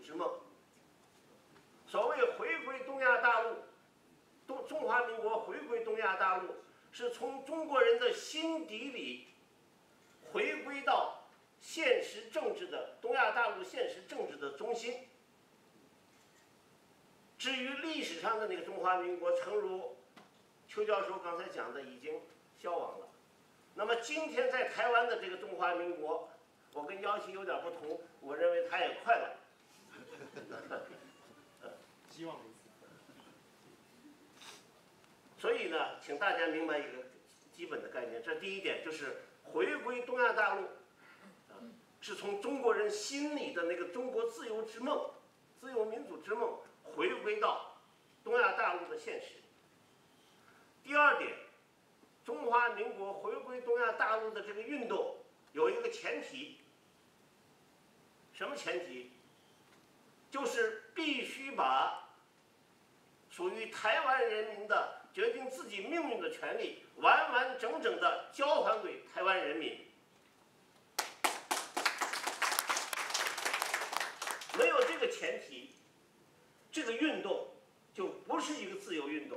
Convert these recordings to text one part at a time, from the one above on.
之梦。所谓回归东亚大陆，中华民国回归东亚大陆，是从中国人的心底里回归到现实政治的东亚大陆现实政治的中心。至于历史上的那个中华民国，诚如邱教授刚才讲的，已经消亡了。那么今天在台湾的这个中华民国，我跟姚琦有点不同，我认为它也快了。 希望如此。 所以呢，请大家明白一个基本的概念，这第一点就是回归东亚大陆，是从中国人心里的那个中国自由之梦、自由民主之梦回归到东亚大陆的现实。第二点，中华民国回归东亚大陆的这个运动有一个前提，什么前提？就是必须把属于台湾人民的决定自己命运的权利完完整整的交还给台湾人民。没有这个前提，这个运动就不是一个自由运动。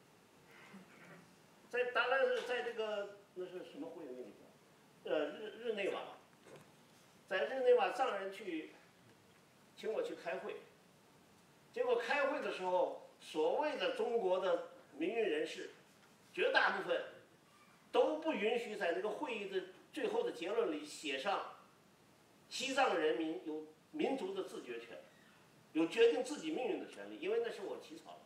当然是在这个那是什么会那个日内瓦，在日内瓦藏人请我去开会，结果开会的时候，所谓的中国的民运人士，绝大部分都不允许在这个会议的最后的结论里写上西藏人民有民族的自决权，有决定自己命运的权利，因为那是我起草的。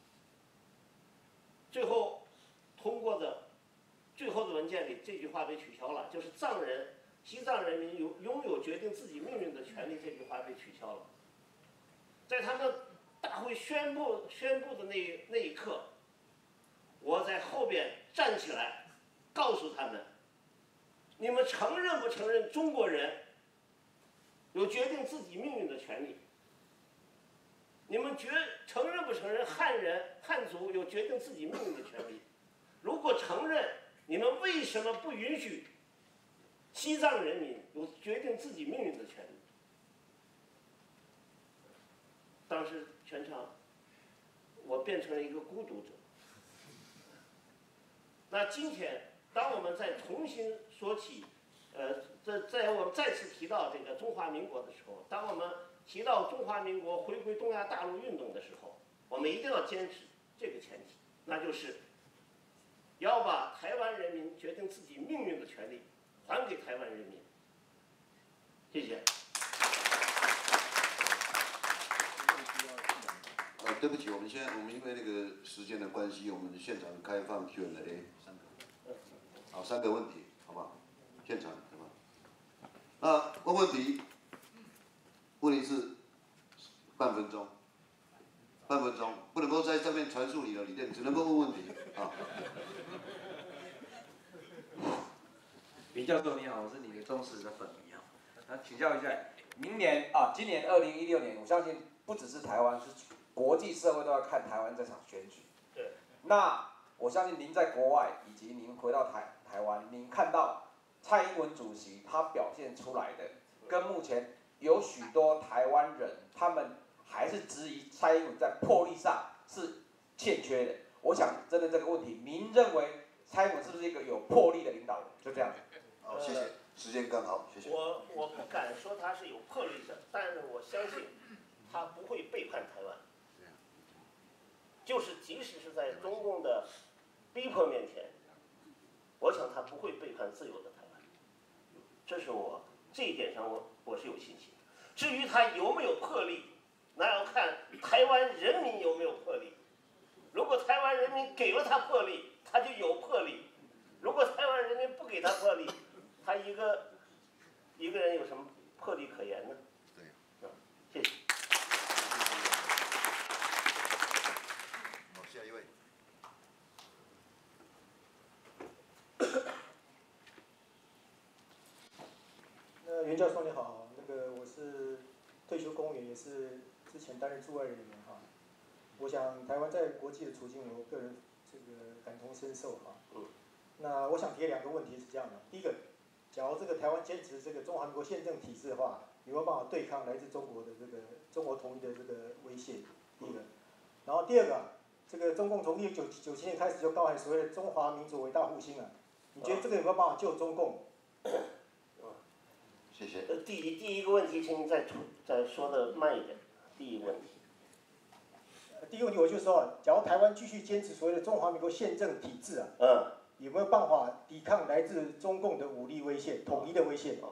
最后通过的最后的文件里这句话被取消了，就是西藏人民拥有决定自己命运的权利这句话被取消了。在他们大会宣布的那一刻，我在后边站起来，告诉他们：你们承认不承认中国人有决定自己命运的权利？你们承认不承认汉族有决定自己命运的权利？如果承认，你们为什么不允许西藏人民有决定自己命运的权利？当时全场，我变成了一个孤独者。那今天，当我们再重新说起，在我们再次提到这个中华民国的时候，当我们提到中华民国回归东亚大陆运动的时候，我们一定要坚持这个前提，那就是要把台湾人民决定自己命运的权利还给台湾人民。谢谢。 对不起，我们因为那个时间的关系，我们现场开放 Q&A， 好，3个问题，好不好？现场好不好？那问题，问题是半分钟，不能够在上面阐述你的理念，只能够问问题啊。 林教授你好，我是你的忠实的粉迷啊。那请教一下，今年2016年，我相信不只是台湾，是国际社会都要看台湾这场选举。 对。 那我相信您在国外，以及您回到台湾，您看到蔡英文主席他表现出来的，跟目前有许多台湾人，他们还是质疑蔡英文在魄力上是欠缺的。我想针对这个问题，您认为蔡英文是不是一个有魄力的领导人？就这样。 好，谢谢，时间刚好，谢谢。 我不敢说他是有魄力的，但是我相信他不会背叛台湾。就是即使是在中共的逼迫面前，我想他不会背叛自由的台湾。这一点上我是有信心的。至于他有没有魄力，那要看台湾人民有没有魄力。如果台湾人民给了他魄力，他就有魄力；如果台湾人民不给他魄力，他一个人有什么魄力可言呢？ 对， 谢谢。 好，下一位。 袁教授你好，我是退休公务员，也是之前担任驻外人员哈。我想台湾在国际的处境，我个人感同身受哈。那我想提2个问题是这样的：第一个，假如台湾坚持中华民国宪政体制的话， 有没有办法对抗来自中国的这个中国统一的这个威胁？第一个，然后第二个，这个中共从1997年开始就高喊所谓的中华民族伟大复兴啊，你觉得这个有没有办法救中共？ 谢谢。 第一个问题，请你再说的慢一点。第一个问题。 第一个问题我就说，假如台湾继续坚持所谓的中华民国宪政体制啊，有没有办法抵抗来自中共的武力威胁、统一的威胁？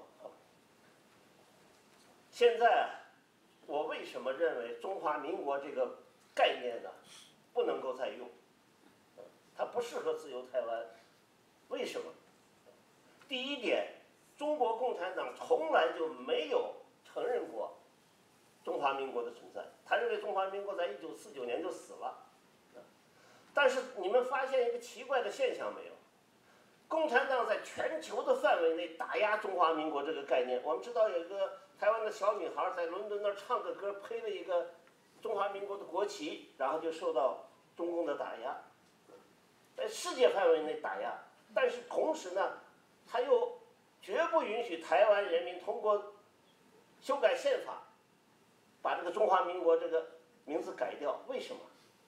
现在我为什么认为中华民国这个概念呢不能够再用？它不适合自由台湾。为什么？第一点，中国共产党从来就没有承认过中华民国的存在，他认为中华民国在1949年就死了。但是你们发现一个奇怪的现象没有？共产党在全球的范围内打压中华民国这个概念。我们知道有一个台湾的小女孩在伦敦那儿唱个歌，披了一个中华民国的国旗，然后就受到中共的打压，在世界范围内打压。但是同时呢，他又绝不允许台湾人民通过修改宪法把这个中华民国这个名字改掉。为什么？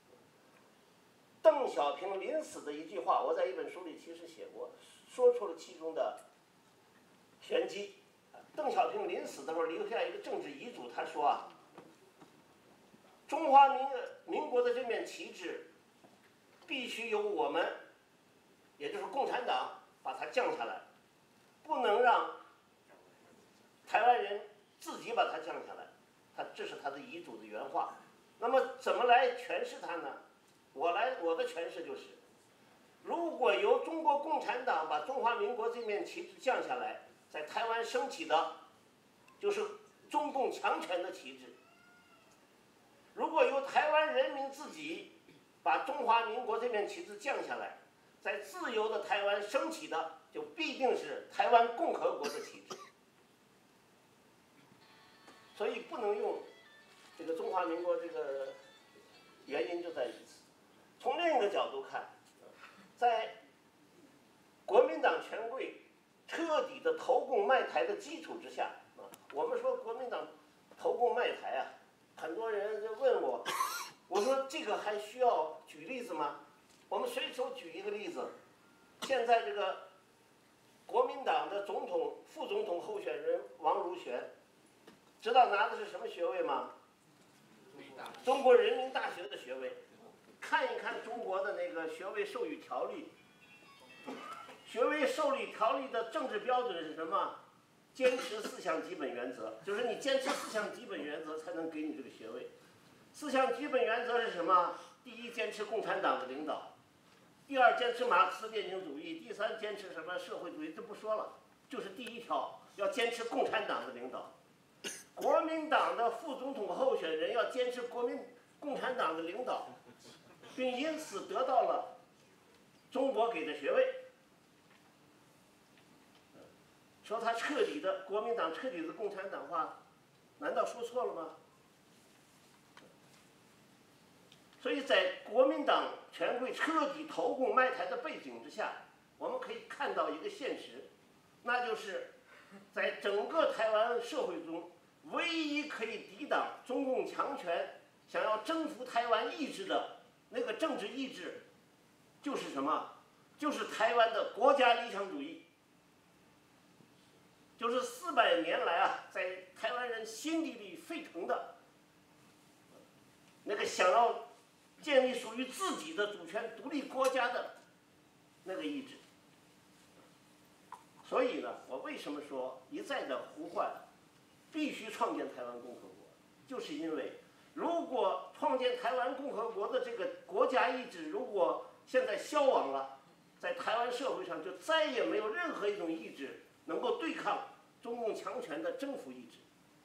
邓小平临死的一句话，我在一本书里其实写过，说出了其中的玄机。邓小平临死的时候留下一个政治遗嘱，他说啊，中华民国的这面旗帜必须由我们，也就是共产党把它降下来，不能让台湾人自己把它降下来。这是他的遗嘱的原话。那么怎么来诠释它呢？我的诠释就是，如果由中国共产党把中华民国这面旗帜降下来，在台湾升起的就是中共强权的旗帜；如果由台湾人民自己把中华民国这面旗帜降下来，在自由的台湾升起的就必定是台湾共和国的旗帜。所以不能用这个中华民国这个原因就在于此。从另一个角度看，在国民党权贵彻底的投共卖台的基础之下，我们说国民党投共卖台啊，很多人就问我，我说这个还需要举例子吗？我们随手举一个例子，现在这个国民党的总统、副总统候选人王如玄，知道拿的是什么学位吗？中国人民大学的学位。看一看中国的那个学位授予条例，学位授予条例的政治标准是什么？坚持4项基本原则，就是你坚持4项基本原则才能给你这个学位。4项基本原则是什么？第一，坚持共产党的领导；第二，坚持马克思列宁主义；第三，坚持什么社会主义，这不说了，就是第一条，要坚持共产党的领导。国民党的副总统候选人要坚持共产党的领导，并因此得到了中国给的学位。说他国民党彻底的共产党化，难道说错了吗？所以在国民党权贵彻底投共卖台的背景之下，我们可以看到一个现实，那就是在整个台湾社会中，唯一可以抵挡中共强权想要征服台湾意志的那个政治意志，就是什么？就是台湾的国家理想主义，就是400年来啊，在台湾人心底里沸腾的那个想要建立属于自己的主权独立国家的那个意志。所以呢，我为什么说一再的呼唤必须创建台湾共和国，就是因为如果创建台湾共和国的这个国家意志如果现在消亡了，在台湾社会上就再也没有任何一种意志能够对抗中共强权的征服意志。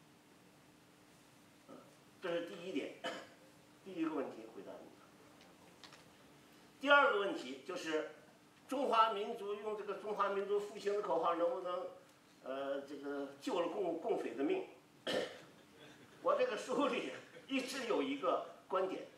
这是第一点，第一个问题回答你。第二个问题就是中华民族用这个中华民族复兴的口号能不能这个救了共匪的命？我这个书里一直有一个观点，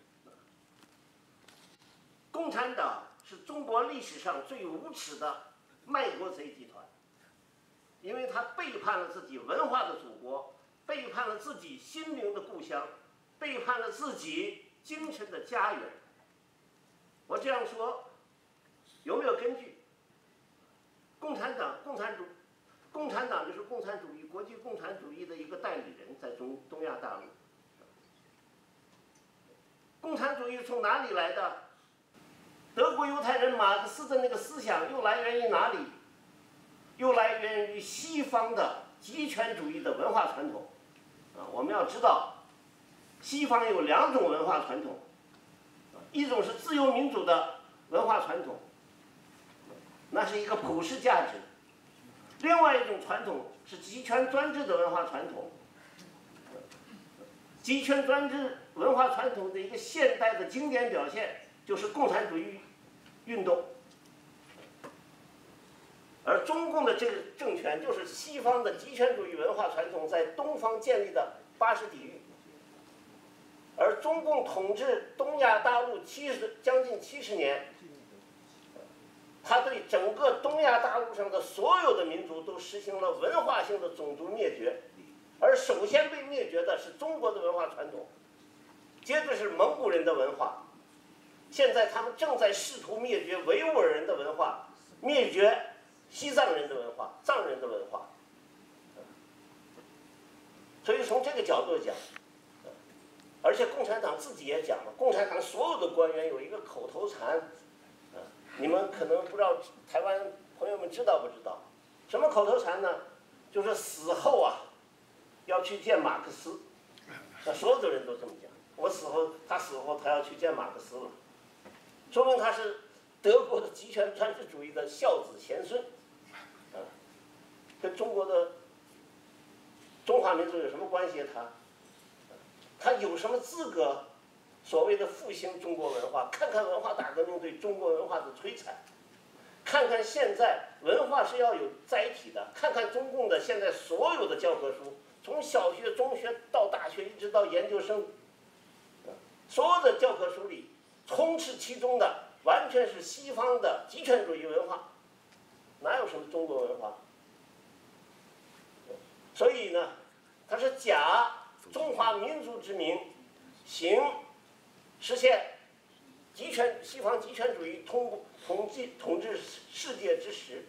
共产党是中国历史上最无耻的卖国贼集团，因为他背叛了自己文化的祖国， 背叛了自己心灵的故乡，背叛了自己精神的家园。我这样说有没有根据？共产党就是共产主义国际共产主义的一个代理人，在东亚大陆。共产主义从哪里来的？德国犹太人马克思的那个思想又来源于哪里？又来源于西方的极权主义的文化传统。我们要知道，西方有2种文化传统，一种是自由民主的文化传统，那是一个普世价值；另外一种传统是极权专制的文化传统。极权专制文化传统的一个现代的经典表现就是共产主义运动，而中共的这个政权就是西方的极权主义文化传统在东方建立的巴士底狱。而中共统治东亚大陆将近70年，他对整个东亚大陆上的所有的民族都实行了文化性的种族灭绝，而首先被灭绝的是中国的文化传统，接着是蒙古人的文化，现在他们正在试图灭绝维吾尔人的文化，灭绝西藏人的文化、藏人的文化。所以从这个角度讲，而且共产党自己也讲了，共产党所有的官员有一个口头禅，你们可能不知道，台湾朋友们知道不知道？什么口头禅呢？就是死后啊，要去见马克思。那所有的人都这么讲。他死后他要去见马克思了，说明他是德国的极权专制主义的孝子贤孙，跟中国的中华民族有什么关系？他有什么资格所谓的复兴中国文化？看看文化大革命对中国文化的摧残，看看现在文化是要有载体的，看看中共的现在所有的教科书，从小学、中学到大学一直到研究生，所有的教科书里充斥其中的完全是西方的极权主义文化，哪有什么中国文化？所以呢，它是假中华民族之名，行实现西方极权主义统治世界之实。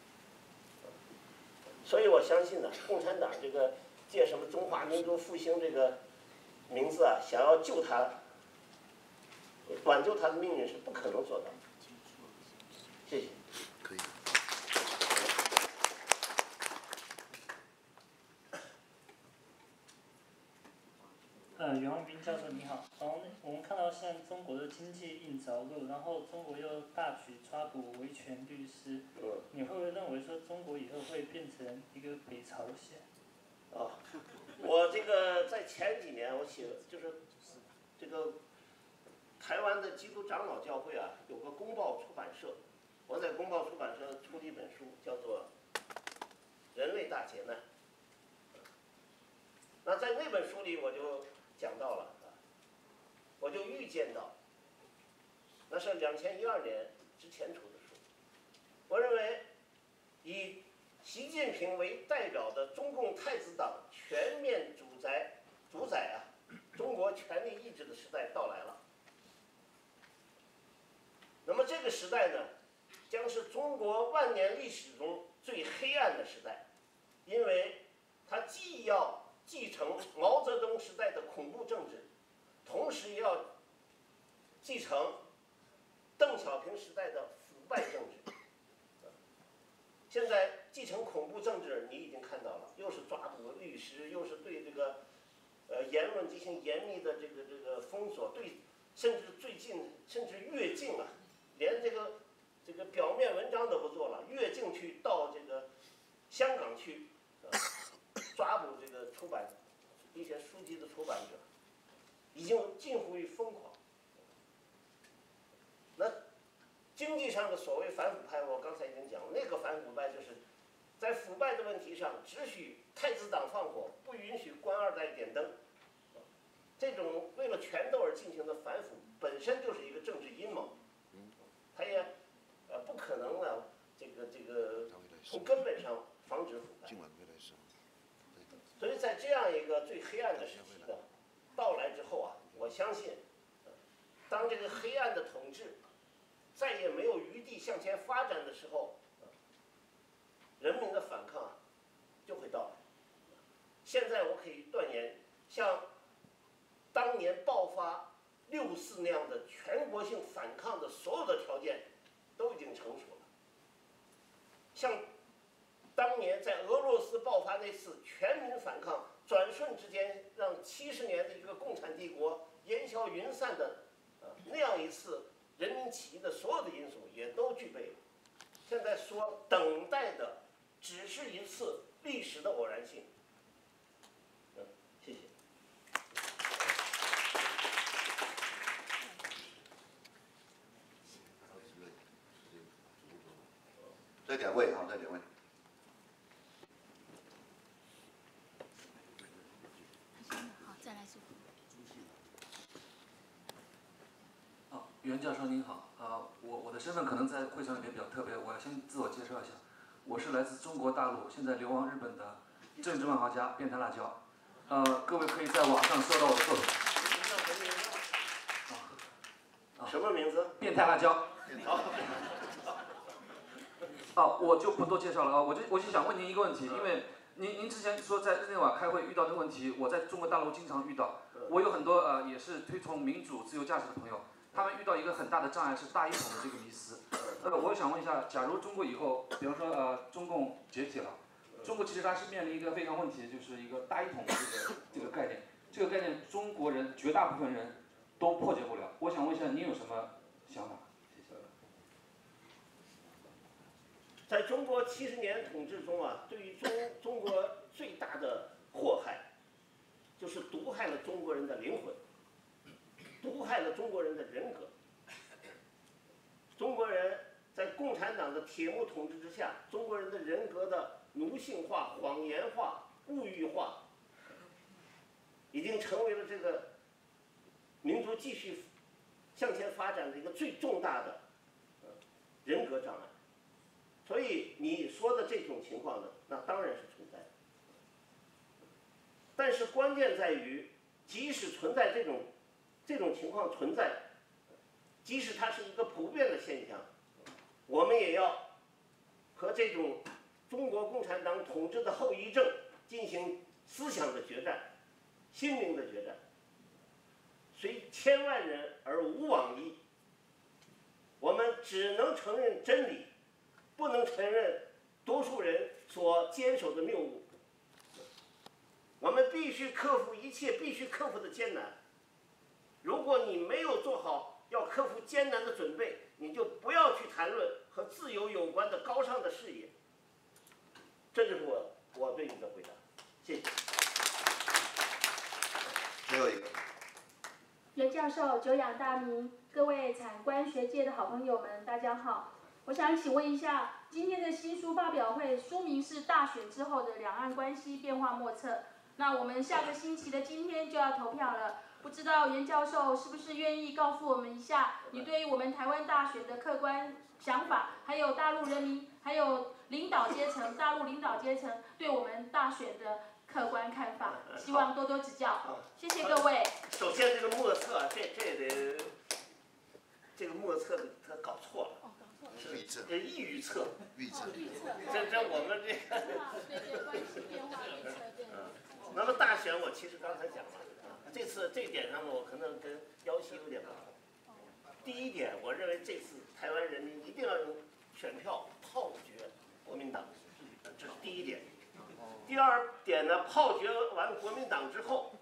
所以我相信呢，共产党这个借什么中华民族复兴这个名字啊，想要救他、挽救他的命运是不可能做到的。谢谢。 可以。 袁望斌教授你好，然后我们看到现在中国的经济硬着陆，然后中国又大举抓捕维权律师，你会不会认为说中国以后会变成一个北朝鲜？ 我这个在前几年我写就是这个台湾的基督长老教会啊，有个公报出版社，我在公报出版社出了一本书，叫做《人类大劫难》。那在那本书里我就讲到了，我就预见到，那是2012年之前出的书。我认为，以习近平为代表的中共太子党全面主宰啊中国权力意志的时代到来了。那么这个时代呢，将是中国万年历史中最黑暗的时代，因为它既要继承毛泽东时代的恐怖政治，同时也要继承邓小平时代的腐败政治。现在继承恐怖政治，你已经看到了，又是抓捕律师，又是对这个言论进行严密的这个封锁，对，甚至最近甚至越境啊，连这个表面文章都不做了，越境去到这个香港去。抓捕这个出版一些书籍的出版者，已经近乎于疯狂。那经济上的所谓反腐派，我刚才已经讲了，那个反腐派就是在腐败的问题上只许太子党放火，不允许官二代点灯。这种为了权斗而进行的反腐，本身就是一个政治阴谋，它也不可能呢这个从根本上防止腐败。 所以在这样一个最黑暗的时期的到来之后啊，我相信，当这个黑暗的统治再也没有余地向前发展的时候，人民的反抗就会到来。现在我可以断言，像当年爆发6·4那样的全国性反抗的所有的条件都已经成熟了。像当年在俄罗斯爆发那次全民反抗，转瞬之间让70年的一个共产帝国烟消云散的那样一次人民起义的所有的因素也都具备了。现在说等待的只是一次历史的偶然性。谢谢。 这两位哈，这两位。 好，再来说。 袁教授您好，我的身份可能在会场里面比较特别，我要先自我介绍一下，我是来自中国大陆，现在流亡日本的政治漫画家变态辣椒，各位可以在网上搜到我的作品。 什么名字？ 变态辣椒。我就不多介绍了啊，我就想问您一个问题，因为您之前说在日内瓦开会遇到的问题，我在中国大陆经常遇到，我有很多也是推崇民主自由价值的朋友。他们遇到一个很大的障碍是大一统的这个迷思。我想问一下，假如中国以后，比方说中共解体了，中国其实它是面临一个非常问题，就是一个大一统的这个概念。这个概念中国人绝大部分人都破解不了。我想问一下，您有什么想法？谢谢。 在中国70年统治中啊，对于中国最大的祸害，就是毒害了中国人的灵魂。毒害了中国人的人格。中国人在共产党的铁幕统治之下，中国人的人格的奴性化、谎言化、物欲化，已经成为了这个民族继续向前发展的一个最重大的人格障碍。所以你说的这种情况呢，那当然是存在的。但是关键在于，即使存在这种情况存在，即使它是一个普遍的现象，我们也要和这种中国共产党统治的后遗症进行思想的决战、心灵的决战。虽千万人而无往矣。我们只能承认真理，不能承认多数人所坚守的谬误。我们必须克服一切必须克服的艰难。如果你没有做好要克服艰难的准备，你就不要去谈论和自由有关的高尚的事业。这就是我对你的回答，谢谢。 最后一个。 袁教授久仰大名，各位产官学界的好朋友们，大家好。我想请问一下，今天的新书发表会书名是《大选之后的两岸关系变化莫测》。那我们下个星期的今天就要投票了。不知道袁教授是不是愿意告诉我们一下，你对于我们台湾大选的客观想法，还有大陆人民，还有领导阶层，大陆领导阶层对我们大选的客观看法，希望多多指教。谢谢各位。 首先，这个莫测，这个莫测他搞错了，是抑郁测。 预测。 这我们这个。 对，关系变化预测对。 那么大选，我其实刚才讲了。这次这一点上呢，我可能跟姚希有点不同。第一点，我认为这次台湾人民一定要用选票炮决国民党，这是第一点。第二点呢，炮决完国民党之后，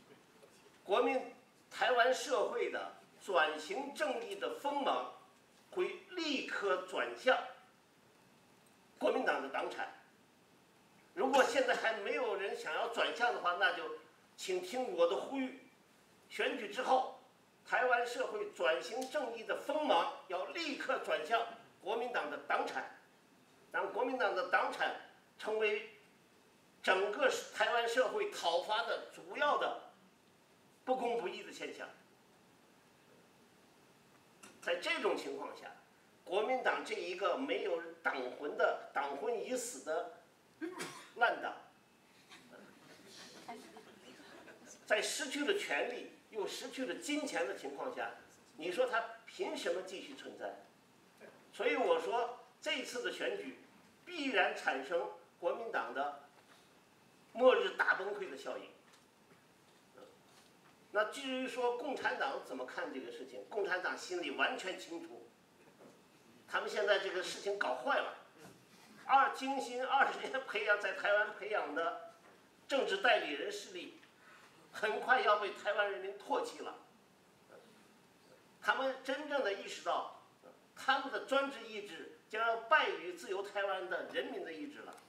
台湾社会的转型正义的锋芒会立刻转向国民党的党产。如果现在还没有人想要转向的话，那就请听我的呼吁，选举之后，台湾社会转型正义的锋芒要立刻转向国民党的党产，让国民党的党产成为整个台湾社会讨伐的主要的不公不义的现象。在这种情况下，国民党这一个没有党魂已死的烂党， 在失去了权利又失去了金钱的情况下，你说他凭什么继续存在？所以我说这一次的选举必然产生国民党的末日大崩溃的效应。那至于说共产党怎么看这个事情，共产党心里完全清楚，他们现在这个事情搞坏了，精心20年培养在台湾培养的政治代理人势力，很快要被台湾人民唾弃了。他们真正的意识到，他们的专制意志将要败于自由台湾的人民的意志了。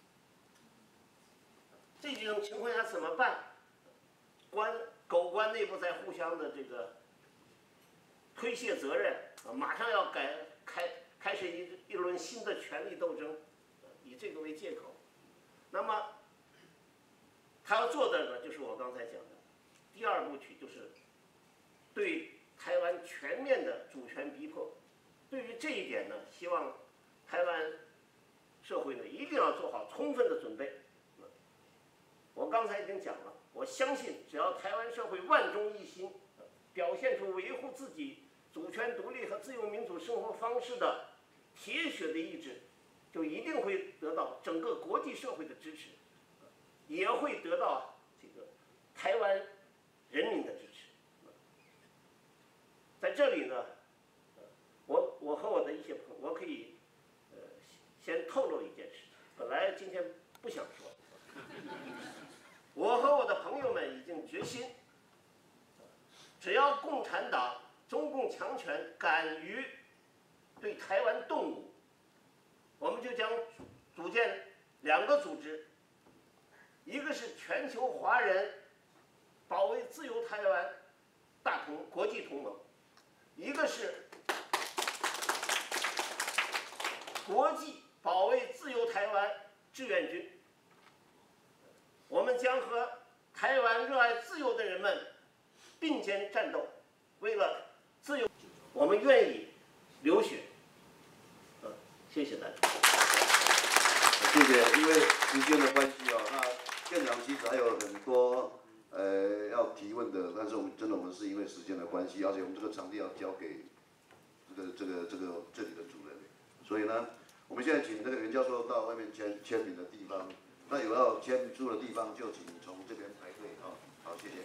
这种情况下怎么办？狗官内部在互相的这个推卸责任，马上要开始一轮新的权力斗争，以这个为借口。那么他要做的呢，就是我刚才讲的第2部曲，就是对台湾全面的主权逼迫。对于这一点呢，希望台湾社会呢一定要做好充分的准备。我刚才已经讲了，我相信只要台湾社会万众一心，表现出维护自己主权独立和自由民主生活方式的铁血的意志，就一定会得到整个国际社会的支持，也会得到这个台湾人民的支持。在这里呢，我和我的一些朋友，我可以先透露一件事，本来今天不想说。我和我的朋友们已经决心，只要共产党、中共强权敢于对台湾动武，我们就将组建2个组织，一个是全球华人保卫自由台湾国际同盟，一个是国际保卫自由台湾志愿军。我们将和台湾热爱自由的人们并肩战斗，为了自由，我们愿意流血。谢谢大家。 谢谢，因为时间的关系那现场其实还有很多要提问的，但是我们是因为时间的关系，而且我们这个场地要交给这里的主任，所以呢，我们现在请那个袁教授到外面签名的地方。那有要签注的地方，就请从这边排队好，谢谢。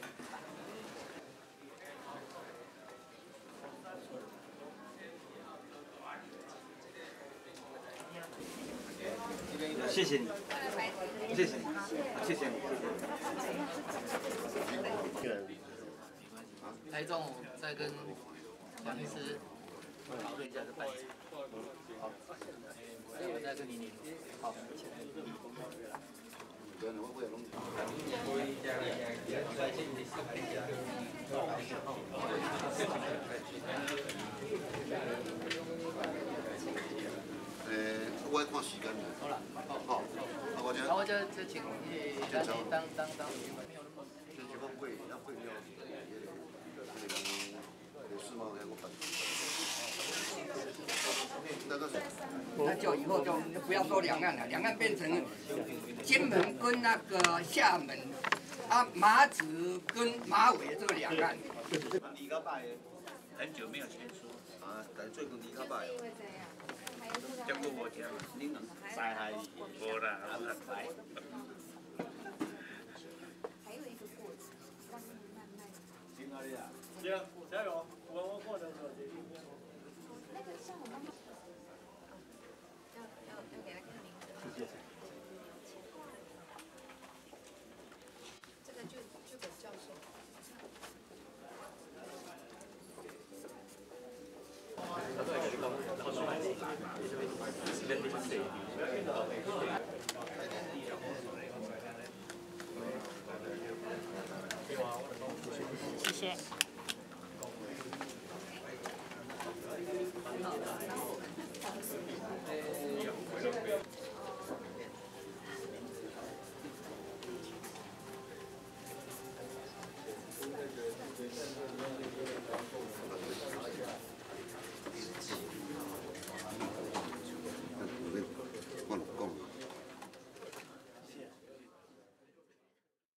谢谢你，谢谢你，谢谢你， 台中再跟杨医师讨论一下这办事。好，我再跟你联络。好。 我看时间。 好了， 好， 然后就请当没有那么。 这几个会了，世贸那个办。 那就以后就不要说两岸了，两岸变成金门跟那个厦门，马祖跟马尾这个两岸。 离个拜，很久没有签书但最近离个拜。结果我讲，你能晒下无啦，我来拜。 还有一个过程，让你慢慢。 行啊，你啊。 行，加油！我过的时候决定。 那个像我们。要给他看名字。 谢谢。 这个就给教授。谢谢。